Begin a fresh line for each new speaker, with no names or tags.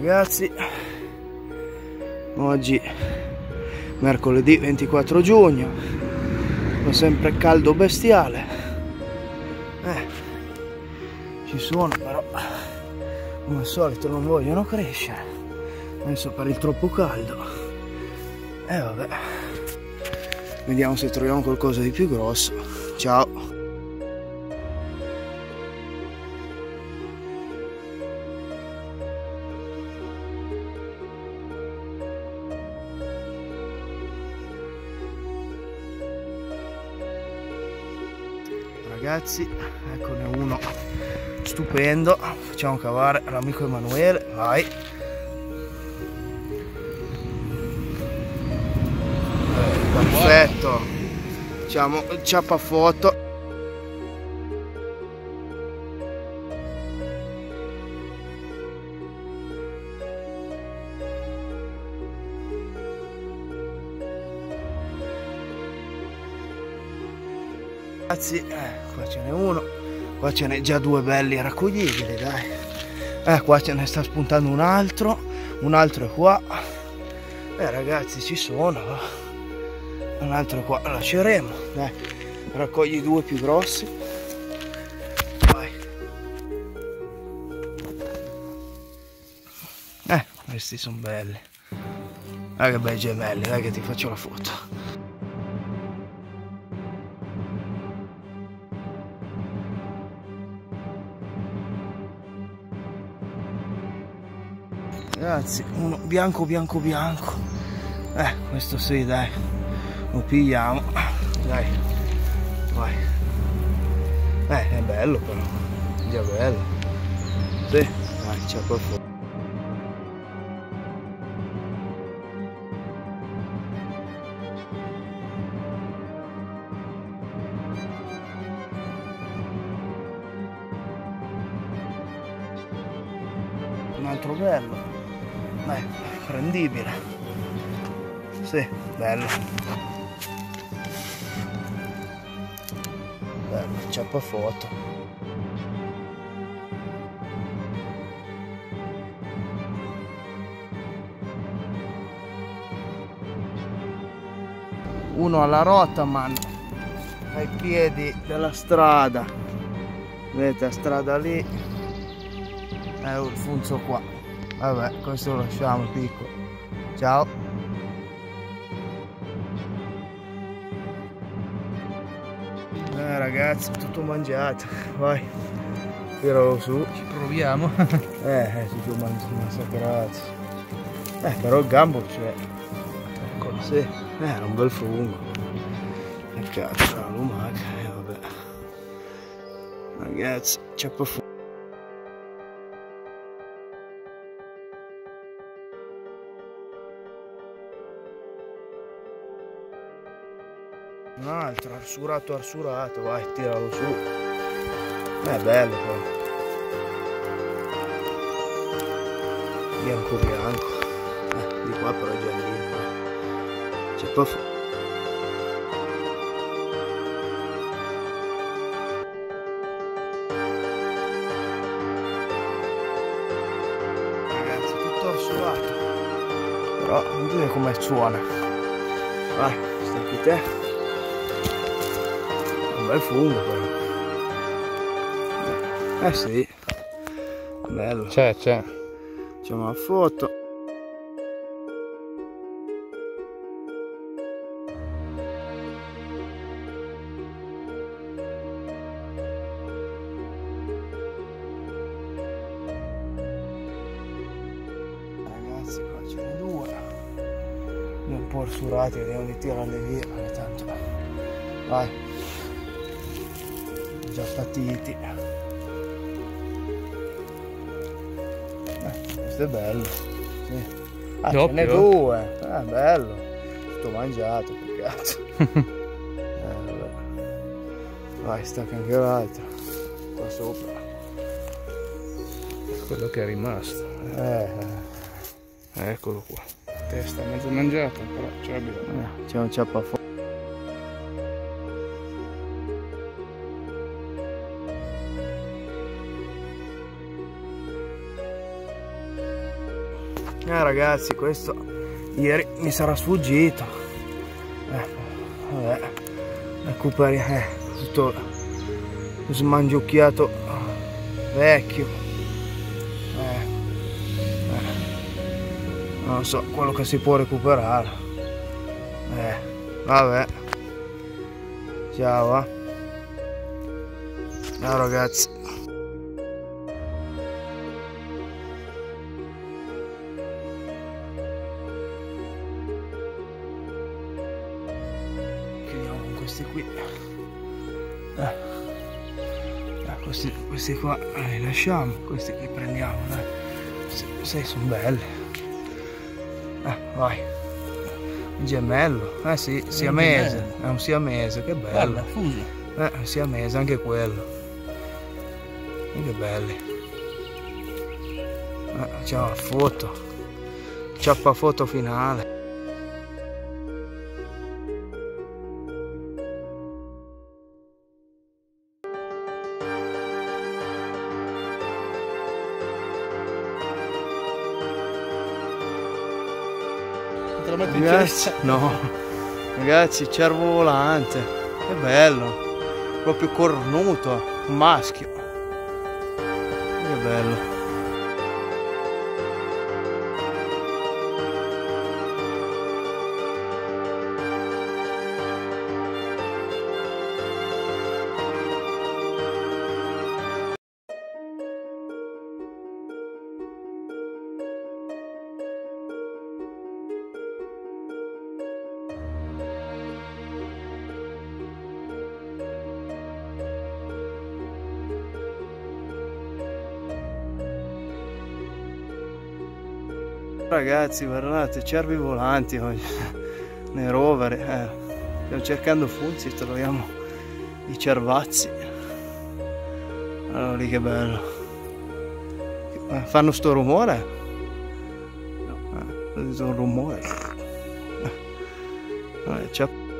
Ragazzi, oggi mercoledì 24 giugno, fa sempre caldo bestiale, ci sono, però come al solito non vogliono crescere, penso per il troppo caldo, vabbè, vediamo se troviamo qualcosa di più grosso. Ciao. Ragazzi, eccone uno stupendo, facciamo cavare l'amico Emanuele, vai. Perfetto, facciamo il ciappafoto. Ragazzi, qua ce n'è uno, qua ce n'è già due belli raccoglibili, dai. Qua ce ne sta spuntando un altro è qua. Ragazzi, ci sono, un altro è qua, lasceremo, dai, raccogli due più grossi. Vai. Questi sono belli. Che bei gemelli, dai che ti faccio la foto. Ragazzi, uno bianco. Questo sì, dai, lo pigliamo, dai, vai. È bello però, già bello, sì, dai, c'è qualcosa. Un altro bello. Prendibile, sì, bello, ciappafoto. Uno alla Rotaman, ai piedi della strada, vedete la strada lì, il funzo qua. Vabbè, questo lo lasciamo piccolo. Ciao. Ragazzi, tutto mangiato. Vai. Tiralo su.
Ci proviamo.
Si sono massacrati. Però il gambo c'è. Eccolo, sì. Era un bel fungo. E cazzo, la lumaca. Vabbè. Ragazzi, c'è profumo. Un altro arsurato, vai, tiralo su. È bello però. Bianco. Di qua però è giallino. C'è proprio. Ragazzi, tutto arsurato. Però non vedete come suona. Vai, stai qui te. Un bel fungo però. Sì, bello.
C'è.
Facciamo una foto. Ragazzi, qua ce ne due. Un po' arsurati, vediamo di tirarle via, ogni tanto. Vai. Già patiti. Questo è bello, sì. Ce n'è due, bello, tutto mangiato, che cazzo. Vabbè. Vai, stacca anche l'altro, qua sopra.
Quello che è rimasto.
Eccolo qua.
Testa mezzo mangiata, però ce l'abbiamo.
C'è un ciappafoto. ragazzi, questo ieri mi sarà sfuggito. Vabbè, recuperiamo tutto smangiucchiato vecchio. Non so quello che si può recuperare. Vabbè. Ciao. Ciao ragazzi. Chiudiamo con questi qui. Questi qua li lasciamo, questi li prendiamo, dai. Se sono belli. Vai. Un gemello. Sì, siamese. È un siamese, che bello.
Guarda, fuso.
Un siamese, anche quello. Che belli. C'è una foto. Ciappa foto finale.
Te lo metti in
Ragazzi,
testa?
no. Ragazzi, cervo volante. Che bello. Proprio cornuto. Un maschio. Che bello. Ragazzi, guardate, cervi volanti oggi nei rover. Stiamo cercando funzi, troviamo i cervazzi. Allora lì, che bello. Fanno sto rumore? No, un rumore. Ciao.